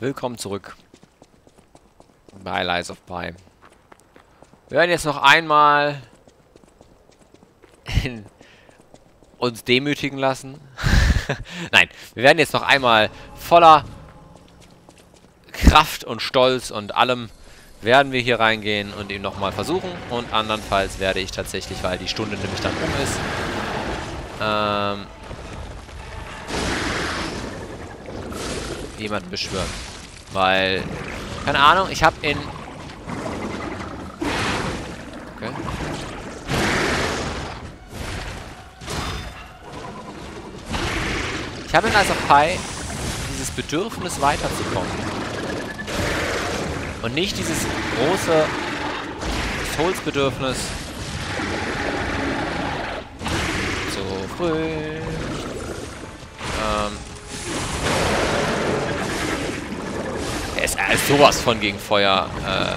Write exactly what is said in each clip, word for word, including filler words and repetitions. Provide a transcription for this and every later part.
Willkommen zurück bei Lies of Pi. Wir werden jetzt noch einmal uns demütigen lassen. Nein, wir werden jetzt noch einmal voller Kraft und Stolz und allem werden wir hier reingehen und ihn nochmal versuchen. Und andernfalls werde ich tatsächlich, weil die Stunde nämlich dann um ist, ähm, jemanden beschwören. Weil, keine Ahnung, ich habe in... Okay. Ich habe in Lies of Pi dieses Bedürfnis weiterzukommen. Und nicht dieses große Souls-Bedürfnis. So früh. Ähm. Er ist, er ist sowas von gegen Feuer. Äh.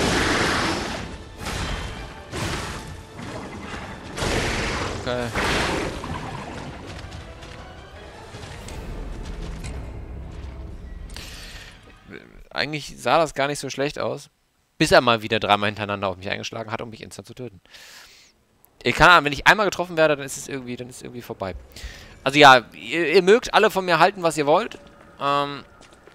Okay. Eigentlich sah das gar nicht so schlecht aus. Bis er mal wieder dreimal hintereinander auf mich eingeschlagen hat, um mich instant zu töten. Ich kann, wenn ich einmal getroffen werde, dann ist es irgendwie, dann ist es irgendwie vorbei. Also ja, ihr, ihr mögt alle von mir halten, was ihr wollt. Ähm,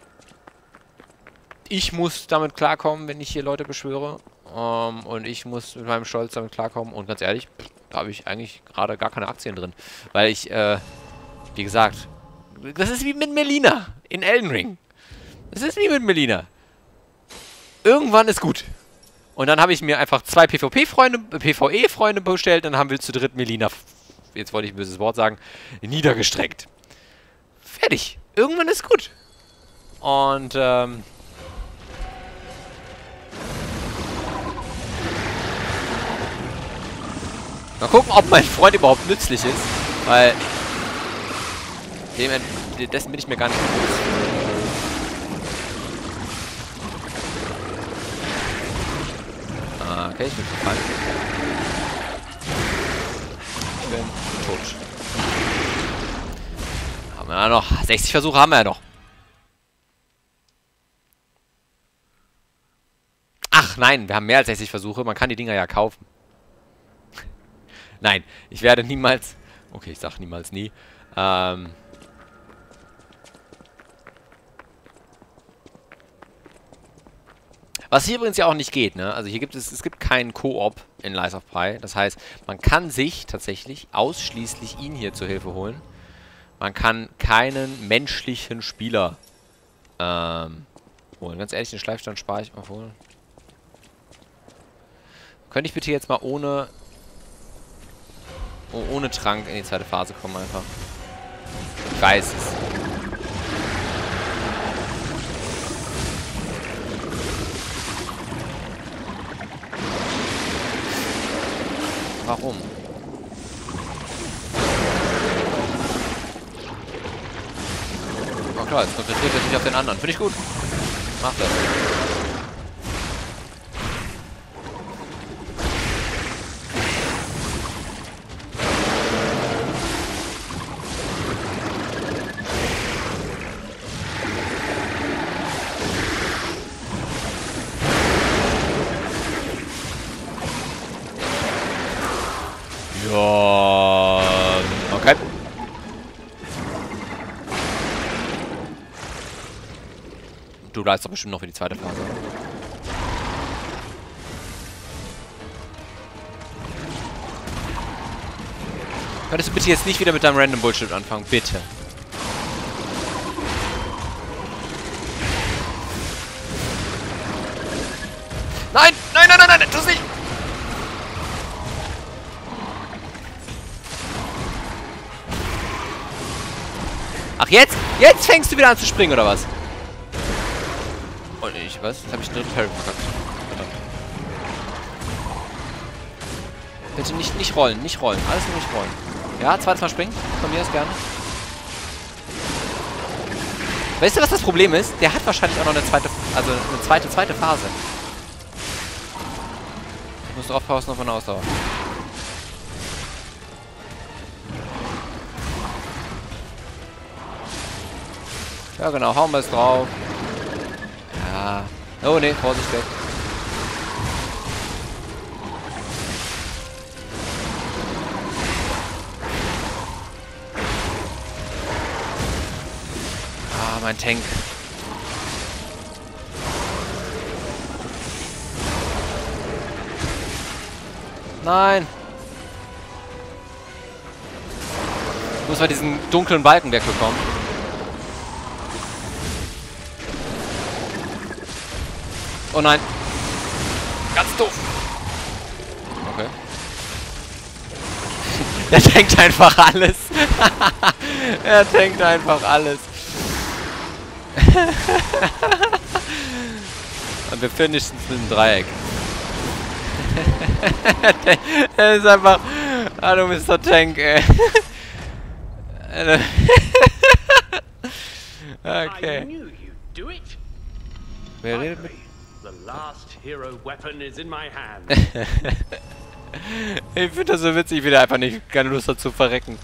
ich muss damit klarkommen, wenn ich hier Leute beschwöre. Ähm, und ich muss mit meinem Stolz damit klarkommen. Und ganz ehrlich, pff, da habe ich eigentlich gerade gar keine Aktien drin. Weil ich, äh, wie gesagt, das ist wie mit Melina in Elden Ring. Das ist wie mit Melina. Irgendwann ist gut. Und dann habe ich mir einfach zwei PvP-Freunde, PvE-Freunde bestellt. Dann haben wir zu dritt Melina, jetzt wollte ich ein böses Wort sagen, niedergestreckt. Fertig. Irgendwann ist gut. Und, ähm... mal gucken, ob mein Freund überhaupt nützlich ist. Weil... Dem, dessen bin ich mir gar nicht bewusst. Okay, ich bin verfallen. Ich bin tot. Haben wir ja noch. sechzig Versuche haben wir ja noch. Ach nein, wir haben mehr als sechzig Versuche. Man kann die Dinger ja kaufen. Nein, ich werde niemals... Okay, ich sag niemals nie. Ähm... Was hier übrigens ja auch nicht geht, ne? Also hier gibt es, es gibt keinen Koop in Lies of Pi. Das heißt, man kann sich tatsächlich ausschließlich ihn hier zur Hilfe holen. Man kann keinen menschlichen Spieler ähm, holen. Ganz ehrlich, den Schleifstein spare ich mal holen. Könnte ich bitte jetzt mal ohne oh, ohne Trank in die zweite Phase kommen einfach? Ich weiß es. Warum? Oh klar, jetzt konzentriert er sich auf den anderen. Finde ich gut. Mach das. Ja, okay. Du bleibst doch bestimmt noch für die zweite Phase. Könntest du bitte jetzt nicht wieder mit deinem Random Bullshit anfangen? Bitte. Nein! Nein, nein, nein, nein! Tu es nicht! Ach, jetzt? Jetzt fängst du wieder an zu springen, oder was? Oh, ich, was? Jetzt habe ich einen dritten Parry verkackt. Verdammt. Bitte nicht, nicht rollen, nicht rollen. Alles nur nicht rollen. Ja, zweites Mal springen. Von mir aus gerne. Weißt du, was das Problem ist? Der hat wahrscheinlich auch noch eine zweite, also eine zweite, zweite Phase. Ich muss drauf pausen auf meine Ausdauer. Ja genau, hauen wir es drauf. Ah. Oh ne, Vorsicht weg. Ah, mein Tank. Nein! Ich muss mal diesen dunklen Balken wegbekommen. Oh nein! Ganz doof! Okay. Er tankt einfach alles. Er tankt einfach alles. Und wir finishen es mit dem Dreieck. Er ist einfach... Hallo, Mister Tank, ey. Okay. Wer redet mit... Ich finde das so witzig, wie der einfach nicht keine Lust hat zu verrecken.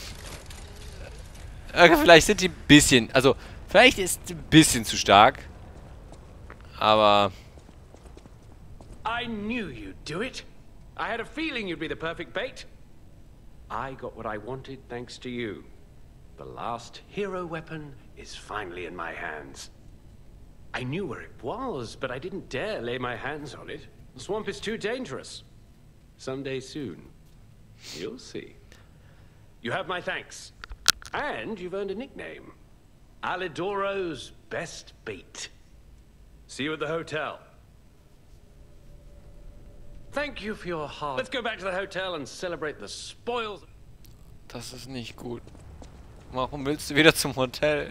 Okay, vielleicht sind die ein bisschen... Also, vielleicht ist ein bisschen zu stark. Aber... I knew you'd do it. I had a feeling you'd be the perfect bait. I got what I wanted thanks to you. The last hero weapon is finally in my hands. I knew where it was, but I didn't dare lay my hands on it. The swamp is too dangerous. Someday soon, you'll see. You have my thanks. And you've earned a nickname. Alidoro's best bait. See you at the hotel. Thank you for your heart. Let's go back to the hotel and celebrate the spoils. Das ist nicht gut. Warum willst du wieder zum Hotel?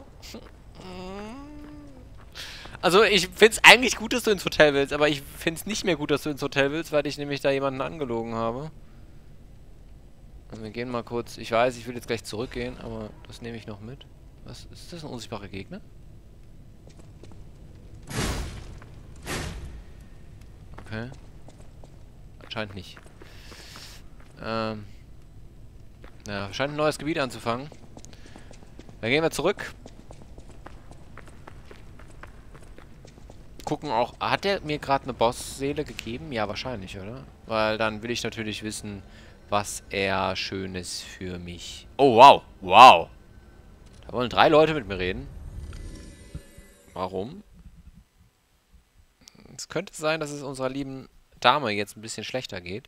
Also ich find's eigentlich gut, dass du ins Hotel willst, aber ich find's nicht mehr gut, dass du ins Hotel willst, weil ich nämlich da jemanden angelogen habe. Und wir gehen mal kurz. Ich weiß, ich will jetzt gleich zurückgehen, aber das nehme ich noch mit. Was ist das, ein unsichtbarer Gegner? Okay. Anscheinend nicht. Ähm. Ja, scheint ein neues Gebiet anzufangen. Dann gehen wir zurück. Gucken auch... Hat der mir gerade eine Bossseele gegeben? Ja, wahrscheinlich, oder? Weil dann will ich natürlich wissen, was er Schönes für mich... Oh, wow. Wow. Da wollen drei Leute mit mir reden. Warum? Es könnte sein, dass es unserer lieben Dame jetzt ein bisschen schlechter geht.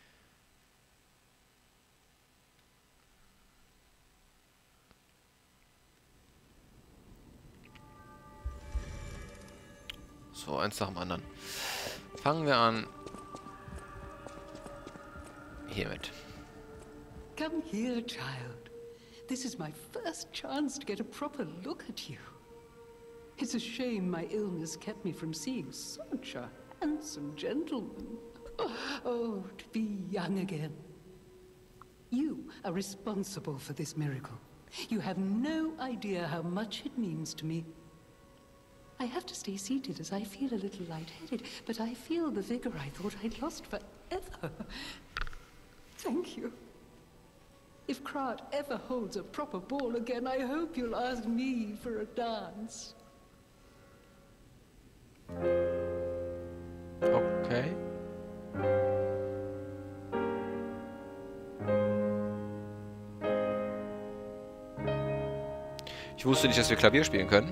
So, eins nach dem anderen. Fangen wir an. Hiermit. Come here, child. This is my first chance to get a proper look at you. It's a shame my illness kept me from seeing such a handsome gentleman. Oh, to be young again. You are responsible for this miracle. You have no idea how much it means to me. I have to stay seated as I feel a little lightheaded, but I feel the vigor I thought I'd lost forever. Thank you. If Krat ever holds a proper ball again, I hope you'll ask me for a dance. Okay. Ich wusste nicht, dass wir Klavier spielen können.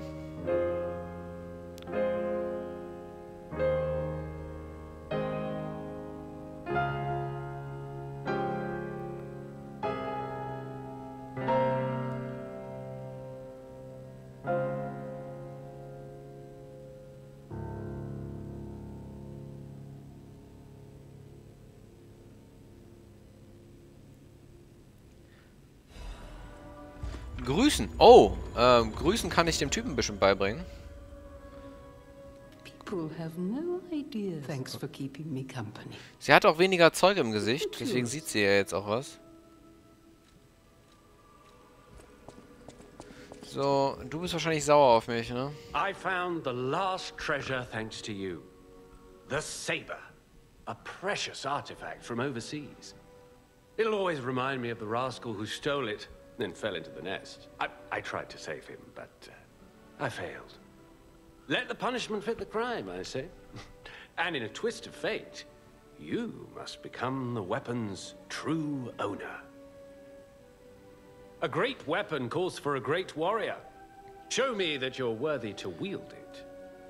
Grüßen. Oh, ähm, Grüßen kann ich dem Typen ein bisschen beibringen. People have no idea. Thanks for keeping me company. Sie hat auch weniger Zeug im Gesicht, deswegen sieht sie ja jetzt auch was. So, du bist wahrscheinlich sauer auf mich, ne? I found the last treasure thanks to you. The saber. A precious artifact from overseas. It'll always remind me of the rascal who stole it, then fell into the nest. I, I tried to save him, but uh, I failed. Let the punishment fit the crime, I say. And in a twist of fate, you must become the weapon's true owner. A great weapon calls for a great warrior. Show me that you're worthy to wield it.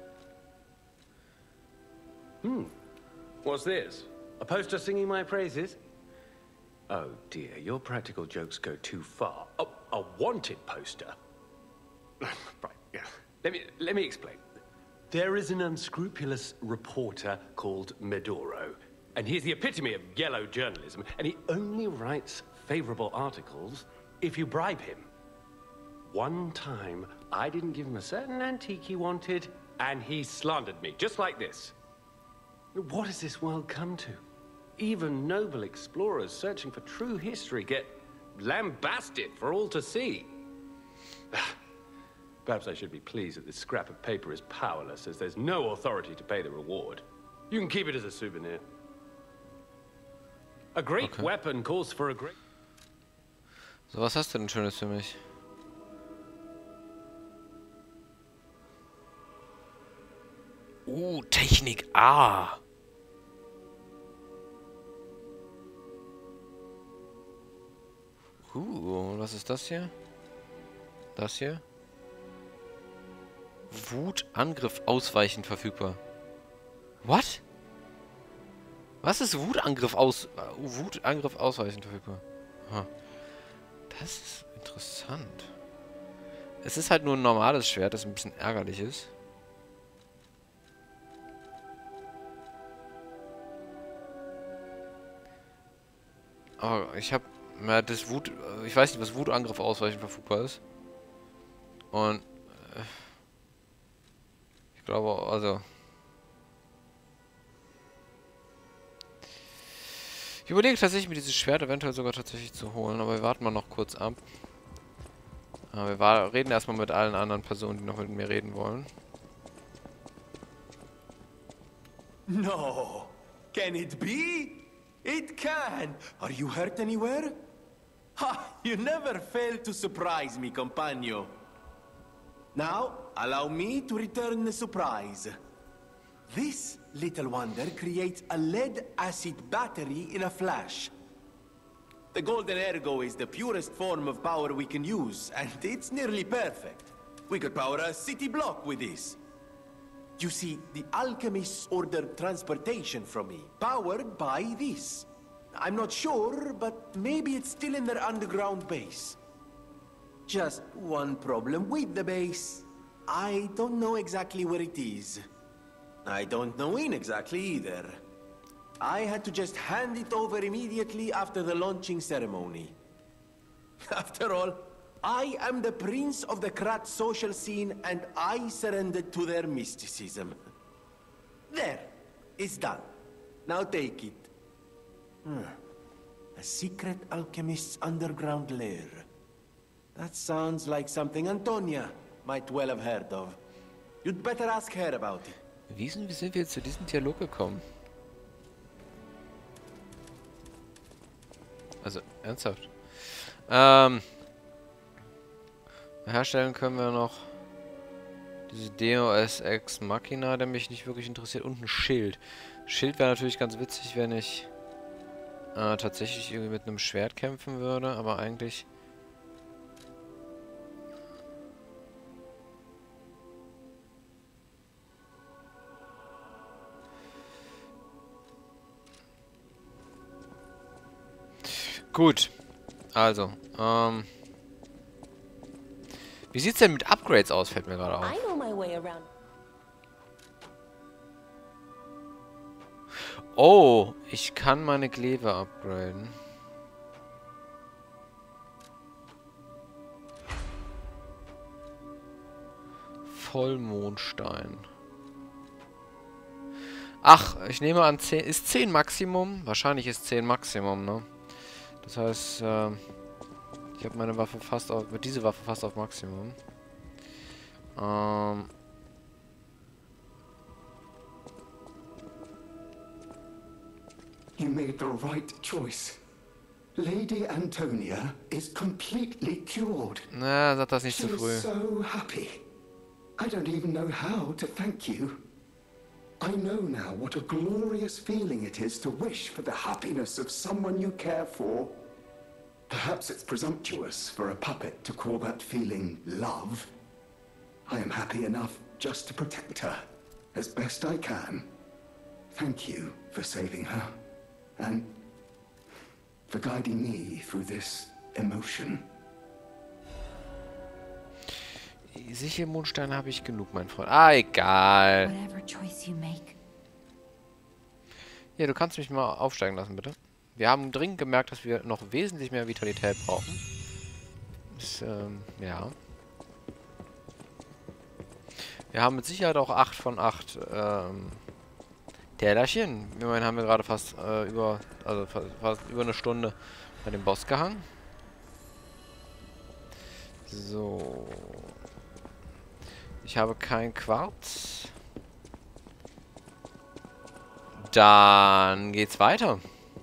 Hmm. What's this? A poster singing my praises? Oh dear, your practical jokes go too far. Oh, a wanted poster? Right, yeah. Let me, let me explain. There is an unscrupulous reporter called Medoro, and he's the epitome of yellow journalism, and he only writes favorable articles if you bribe him. One time, I didn't give him a certain antique he wanted, and he slandered me, just like this. What has this world come to? Even noble explorers searching for true history get lambasted for all to see. Perhaps I should be pleased that this scrap of paper is powerless, as there's no authority to pay the reward. You can keep it as a souvenir. A great okay. weapon calls for a great... So, was hast du denn Schönes für mich? Uh, Technik A. Uh, was ist das hier? Das hier? Wut, Angriff, Ausweichen verfügbar. What? Was ist Wutangriff aus... Wutangriff, Ausweichen verfügbar? Huh. Das ist interessant. Es ist halt nur ein normales Schwert, das ein bisschen ärgerlich ist. Aber ich habe... Ja, das Wut... Ich weiß nicht, was Wutangriff, Ausweichen verfügbar ist. Und... Äh, ich glaube, also... Ich überlege tatsächlich, mir dieses Schwert eventuell sogar tatsächlich zu holen, aber wir warten mal noch kurz ab. Aber wir reden erstmal mit allen anderen Personen, die noch mit mir reden wollen. No! Can it be? It can! Are you hurt anywhere? Ha! You never fail to surprise me, compagno. Now, allow me to return the surprise. This little wonder creates a lead-acid battery in a flash. The Golden Ergo is the purest form of power we can use, and it's nearly perfect. We could power a city block with this. You see, the alchemists ordered transportation from me, powered by this. I'm not sure, but maybe it's still in their underground base. Just one problem with the base. I don't know exactly where it is. I don't know when exactly either. I had to just hand it over immediately after the launching ceremony. After all, I am the prince of the Krat social scene, and I surrendered to their mysticism. There, it's done. Now take it. Hmm. A secret alchemist's underground lair. That sounds like something Antonia might well have heard of. You'd better ask her about it. Wie sind, wie sind wir jetzt zu diesem Dialog gekommen? Also, ernsthaft. Ähm... Herstellen können wir noch diese Deus Ex Machina, der mich nicht wirklich interessiert, und ein Schild. Schild wäre natürlich ganz witzig, wenn ich äh, tatsächlich irgendwie mit einem Schwert kämpfen würde, aber eigentlich... Gut, also, ähm... wie sieht's denn mit Upgrades aus, fällt mir gerade auf. Oh, ich kann meine Glaive upgraden. Vollmondstein. Ach, ich nehme an, zehn, ist zehn Maximum? Wahrscheinlich ist zehn Maximum, ne? Das heißt, äh, ich habe meine Waffe fast auf, mit dieser Waffe fast auf Maximum. Ähm. You made the right choice. Lady Antonia is completely cured. Na, sag das nicht zu She's früh. So happy. I don't even know how to thank you. I know now what a glorious feeling it is to wish for the happiness of someone you care for. Perhaps it's presumptuous for a puppet to call that feeling love. I am happy enough just to protect her as best I can. Thank you for saving her and for guiding me through this emotion. Sicher Mondsteine habe ich genug, mein Freund. Ah, egal. Whatever choice you make. Ja, du kannst mich mal aufsteigen lassen, bitte. Wir haben dringend gemerkt, dass wir noch wesentlich mehr Vitalität brauchen. Das, ähm, ja. Wir haben mit Sicherheit auch acht von acht ähm, Tellerchen. Immerhin haben wir gerade fast äh, über, also fast, fast über eine Stunde bei dem Boss gehangen. So. Ich habe kein Quarz. Dann geht's weiter.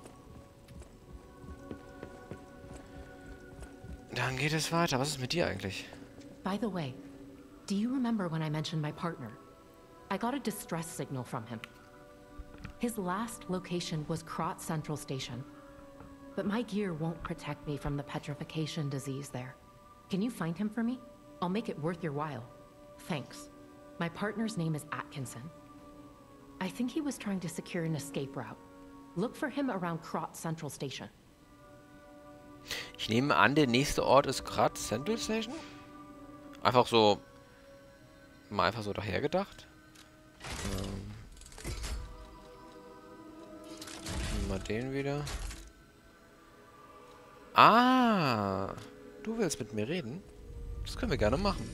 Dann geht es weiter. Was ist mit dir eigentlich? By the way, do you remember when I mentioned my partner? I got a distress signal from him. His last location was Krot Central Station. But my gear won't protect me from the petrification disease there. Can you find him for me? I'll make it worth your while. Thanks. My partner's name is Atkinson. I think he was trying to secure an escape route. Look for him around Krot Central Station. Ich nehme an, der nächste Ort ist Krot Central Station? Einfach so... Mal einfach so dahergedacht. Ähm, mal den wieder. Ah! Du willst mit mir reden? Das können wir gerne machen.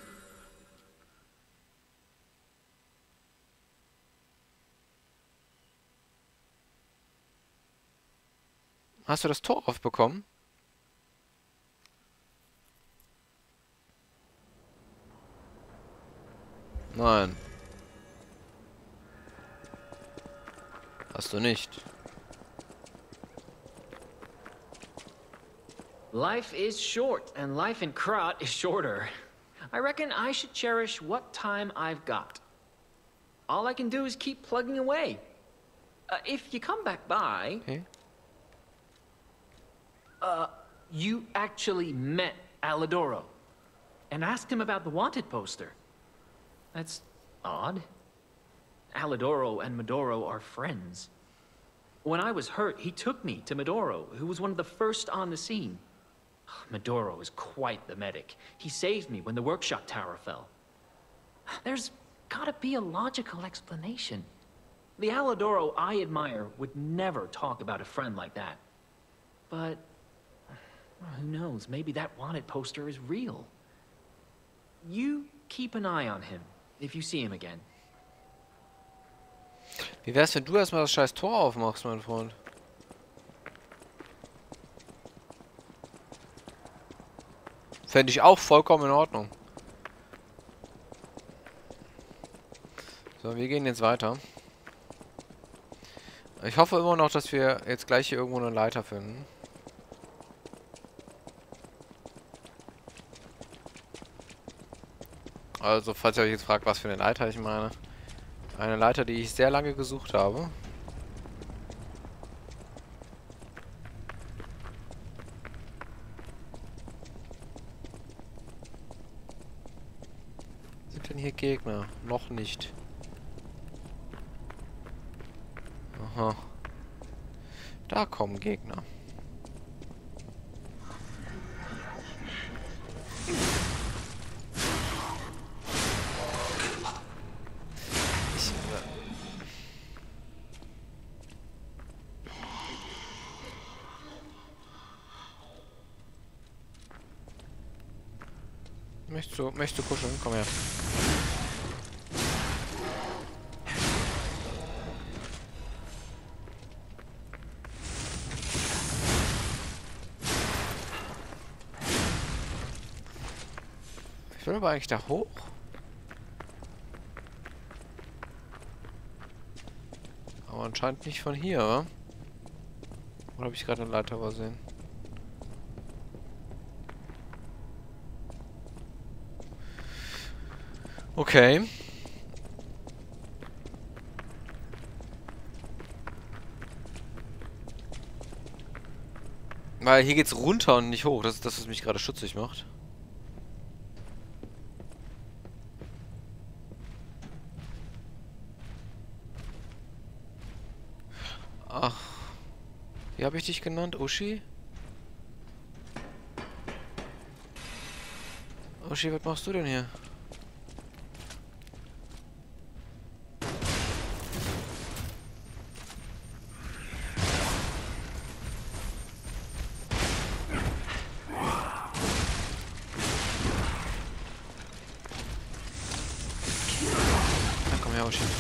Hast du das Tor aufbekommen? Nein. Hast du nicht. Life is short, and life in Krot is shorter. I reckon I should cherish what time I've got. All I can do is keep plugging away. Uh, if you come back by... Okay. Uh, you actually met Alidoro and asked him about the wanted poster. That's odd. Alidoro and Medoro are friends. When I was hurt, he took me to Medoro, who was one of the first on the scene. Medoro is quite the medic. He saved me when the workshop tower fell. There's gotta be a logical explanation. The Alidoro I admire would never talk about a friend like that. But... well, who knows? Maybe that wanted poster is real. You keep an eye on him, if you see him again. Wie wär's, wenn du erstmal das scheiß Tor aufmachst, mein Freund? Fände ich auch vollkommen in Ordnung. So, wir gehen jetzt weiter. Ich hoffe immer noch, dass wir jetzt gleich hier irgendwo eine Leiter finden. Also, falls ihr euch jetzt fragt, was für eine Leiter ich meine. Eine Leiter, die ich sehr lange gesucht habe. Sind denn hier Gegner? Noch nicht. Aha. Da kommen Gegner. Möchtest du, möchtest du kuscheln? Komm her. Ich will aber eigentlich da hoch. Aber anscheinend nicht von hier, oder? Oder habe ich gerade eine Leiter übersehen? Okay. Weil hier geht's runter und nicht hoch. Das ist das, was mich gerade schutzig macht. Ach. Wie habe ich dich genannt? Uschi? Uschi, was machst du denn hier? Na komm her, Uschi.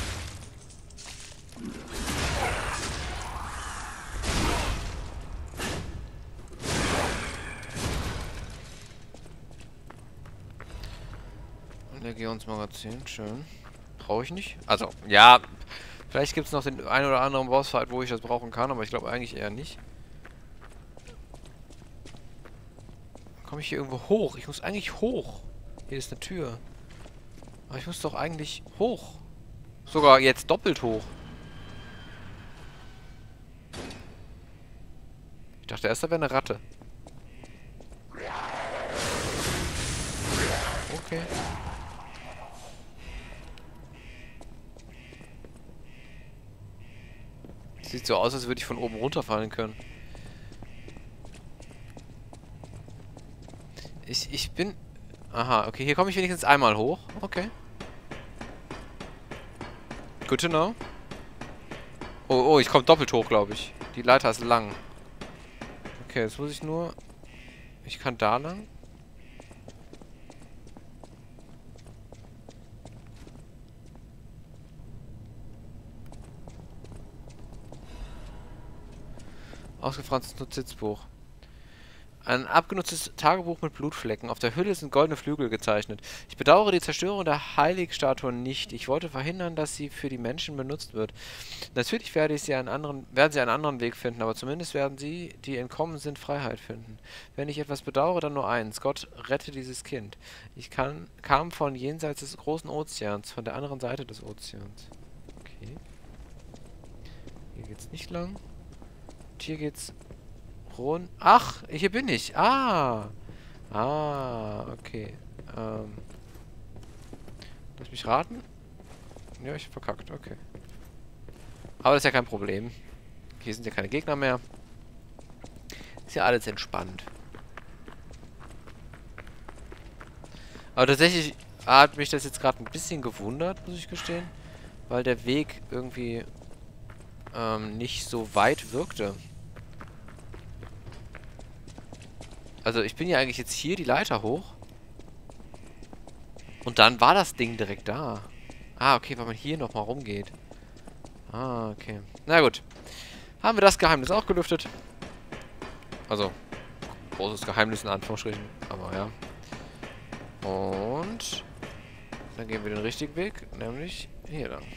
Legionsmagazin, schön. Brauche ich nicht. Also, ja, vielleicht gibt es noch den einen oder anderen Bossfight, wo ich das brauchen kann, aber ich glaube eigentlich eher nicht. Komme ich hier irgendwo hoch? Ich muss eigentlich hoch. Hier ist eine Tür. Aber ich muss doch eigentlich hoch. Sogar jetzt doppelt hoch. Ich dachte erst, da wäre eine Ratte. Okay. Sieht so aus, als würde ich von oben runterfallen können. Ich, ich bin... Aha, okay, hier komme ich wenigstens einmal hoch. Okay. Good to know. Oh, oh, ich komme doppelt hoch, glaube ich. Die Leiter ist lang. Okay, jetzt muss ich nur... Ich kann da lang. Ausgefranstes Notizbuch. Ein abgenutztes Tagebuch mit Blutflecken. Auf der Hülle sind goldene Flügel gezeichnet. Ich bedauere die Zerstörung der Heiligstatue nicht. Ich wollte verhindern, dass sie für die Menschen benutzt wird. Natürlich werde ich sie einen anderen, werden sie einen anderen Weg finden, aber zumindest werden sie, die entkommen sind, Freiheit finden. Wenn ich etwas bedauere, dann nur eins. Gott rette dieses Kind. Ich kann, kam von jenseits des großen Ozeans, von der anderen Seite des Ozeans. Okay. Hier geht's nicht lang. Hier geht's rund. Ach, hier bin ich. Ah. Ah, okay. Ähm. Lass mich raten. Ja, ich hab verkackt. Okay. Aber das ist ja kein Problem. Hier sind ja keine Gegner mehr. Ist ja alles entspannt. Aber tatsächlich hat mich das jetzt gerade ein bisschen gewundert, muss ich gestehen. Weil der Weg irgendwie ähm, nicht so weit wirkte. Also ich bin ja eigentlich jetzt hier die Leiter hoch. Und dann war das Ding direkt da. Ah, okay, weil man hier nochmal rumgeht. Ah, okay. Na gut. Haben wir das Geheimnis auch gelüftet. Also, großes Geheimnis in Anführungsstrichen. Aber ja. Und dann gehen wir den richtigen Weg. Nämlich hier lang.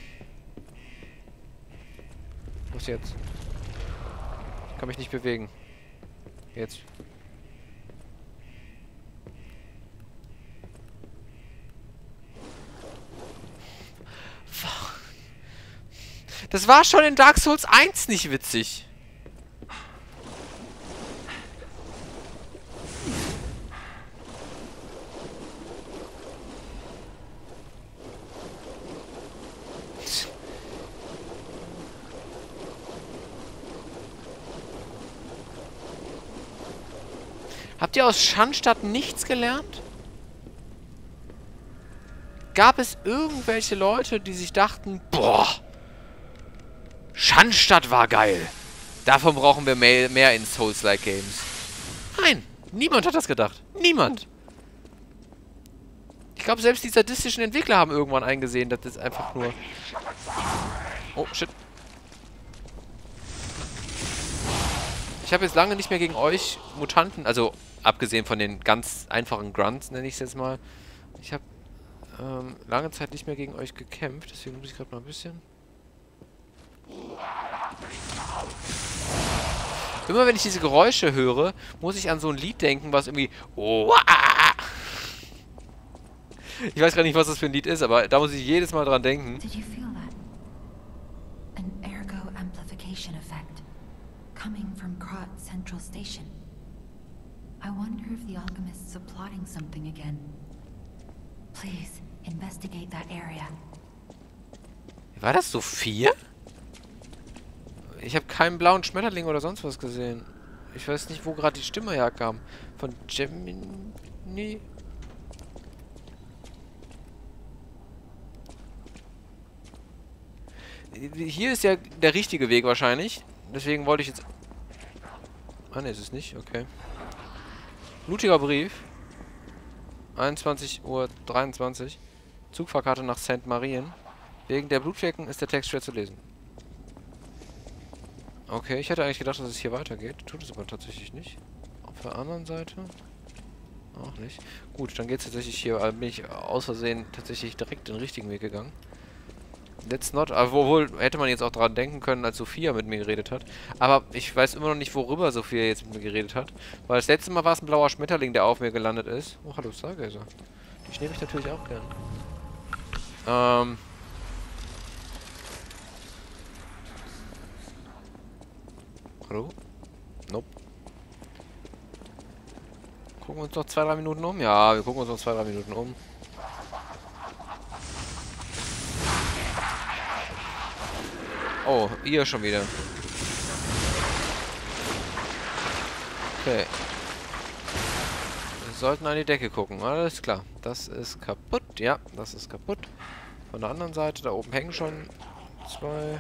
Was jetzt? Ich kann mich nicht bewegen. Jetzt. Das war schon in Dark Souls eins nicht witzig. Habt ihr aus Schandstadt nichts gelernt? Gab es irgendwelche Leute, die sich dachten, boah, Schandstadt war geil. Davon brauchen wir mehr, mehr in Souls-like Games. Nein, niemand hat das gedacht. Niemand. Ich glaube, selbst die sadistischen Entwickler haben irgendwann eingesehen, dass das einfach nur... Oh, shit. Ich habe jetzt lange nicht mehr gegen euch Mutanten, also abgesehen von den ganz einfachen Grunts, nenne ich es jetzt mal. Ich habe ähm, lange Zeit nicht mehr gegen euch gekämpft, deswegen muss ich gerade mal ein bisschen... Immer wenn ich diese Geräusche höre, muss ich an so ein Lied denken, was irgendwie... Oh, ah, Ich weiß gar nicht, was das für ein Lied ist, aber da muss ich jedes Mal dran denken. Did you feel that? An ergo amplification effect coming from Krat Central Station. I wonder if the alchemists are plotting something again. Please investigate that area. War das Sophia? Ich habe keinen blauen Schmetterling oder sonst was gesehen. Ich weiß nicht, wo gerade die Stimme herkam. Von Gemini? Hier ist ja der richtige Weg wahrscheinlich. Deswegen wollte ich jetzt... Ah, ne, ist es nicht. Okay. Blutiger Brief. einundzwanzig Uhr dreiundzwanzig. Zugfahrkarte nach Saint Marien. Wegen der Blutflecken ist der Text schwer zu lesen. Okay, ich hätte eigentlich gedacht, dass es hier weitergeht. Tut es aber tatsächlich nicht. Auf der anderen Seite... Auch nicht. Gut, dann geht es tatsächlich hier... Äh, bin ich aus Versehen tatsächlich direkt den richtigen Weg gegangen. Let's not... Aber wohl hätte man jetzt auch dran denken können, als Sophia mit mir geredet hat. Aber ich weiß immer noch nicht, worüber Sophia jetzt mit mir geredet hat. Weil das letzte Mal war es ein blauer Schmetterling, der auf mir gelandet ist. Oh, hallo, Stargazer. Die nehme ich natürlich auch gern. Ähm... Hallo? Nope. Gucken wir uns noch zwei, drei Minuten um? Ja, wir gucken uns noch zwei, drei Minuten um. Oh, ihr schon wieder. Okay. Wir sollten an die Decke gucken. Alles klar. Das ist kaputt. Ja, das ist kaputt. Von der anderen Seite, da oben hängen schon zwei...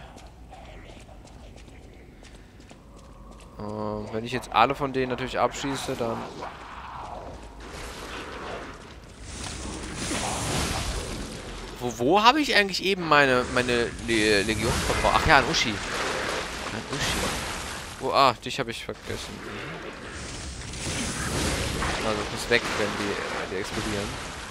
Uh, wenn ich jetzt alle von denen natürlich abschieße, dann... Wo, wo habe ich eigentlich eben meine, meine Le Legion verbraucht? Ach ja, ein Uschi. Ein Uschi. Oh, ah, dich habe ich vergessen. Also, ich muss weg, wenn die, die explodieren.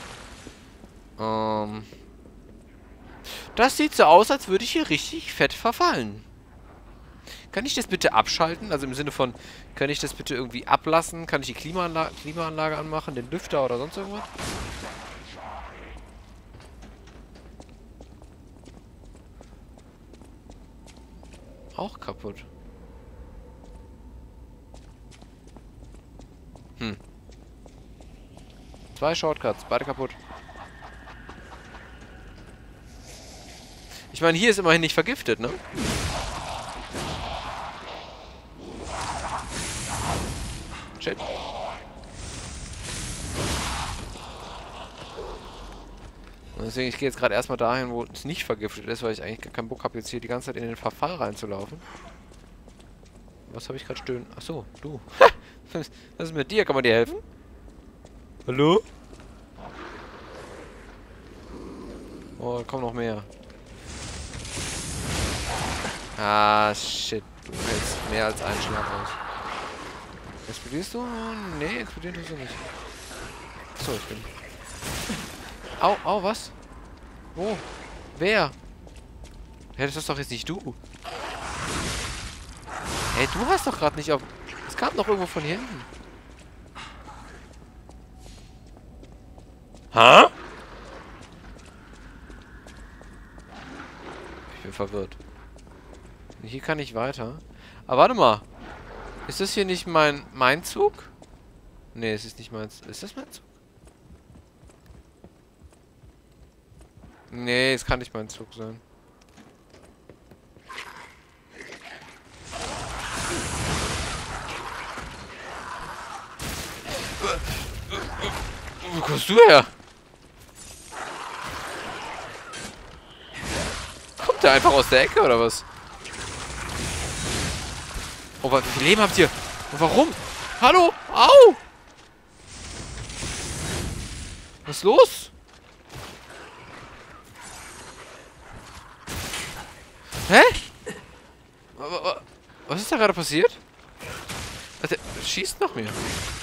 Ähm... Das sieht so aus, als würde ich hier richtig fett verfallen. Kann ich das bitte abschalten? Also im Sinne von, kann ich das bitte irgendwie ablassen? Kann ich die Klimaanla Klimaanlage anmachen? Den Lüfter oder sonst irgendwas? Auch kaputt. Hm. Zwei Shortcuts, beide kaputt. Ich meine, hier ist immerhin nicht vergiftet, ne? Shit. Und deswegen, ich gehe jetzt gerade erstmal dahin, wo es nicht vergiftet ist, weil ich eigentlich gar keinen Bock habe, jetzt hier die ganze Zeit in den Verfall reinzulaufen. Was habe ich gerade stöhnen? Achso, du. Was ist mit dir? Kann man dir helfen? Hallo? Oh, da kommen noch mehr. Ah, shit. Du hältst mehr als einen Schlag aus. Explodierst du? Nee, explodieren tust du nicht. Achso, ich bin... Au, au, was? Wo? Wer? Hä, das ist doch jetzt nicht du. Hey, du hast doch gerade nicht auf... Es kam doch irgendwo von hier hinten. Hä? Ich bin verwirrt. Hier kann ich weiter. Aber warte mal. Ist das hier nicht mein, mein Zug? Nee, es ist nicht mein Zug. Ist das mein Zug? Nee, es kann nicht mein Zug sein. Wo kommst du her? Kommt der einfach aus der Ecke, oder was? Oh, wie viel Leben habt ihr? Und warum? Hallo? Au! Was ist los? Hä? Was ist da gerade passiert? Der schießt nach mir.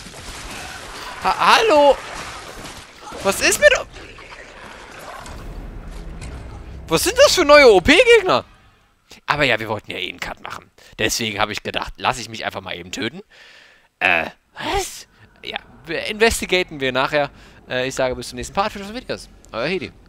Ha Hallo? Was ist mit... Was sind das für neue O P-Gegner? Aber ja, wir wollten ja eh einen Cut machen. Deswegen habe ich gedacht, lasse ich mich einfach mal eben töten. Äh, was? Ja, investigaten wir nachher. Äh, ich sage bis zum nächsten Part für Videos. Euer Hedi.